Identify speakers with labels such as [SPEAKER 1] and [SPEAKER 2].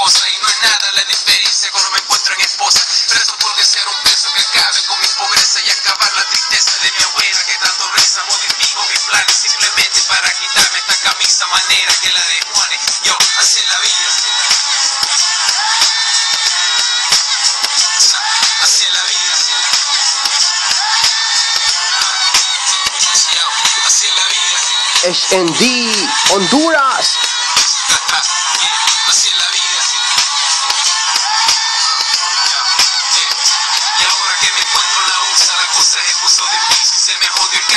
[SPEAKER 1] cosa y no es nada la diferencia cuando me encuentro en esposa. Rezo por desear un beso que acabe con mi pobreza y acabar la tristeza de mi abuela que tanto reza. Modifico mis planes simplemente para quitarme esta camisa manera que la de Juanes. Yo, así es la vida. Así es la vida. Yo, así es la vida.
[SPEAKER 2] HND Honduras.
[SPEAKER 1] Así es la vida. Y ahora que me encuentro en la USA, la cosa se puso difícil, se me jodió el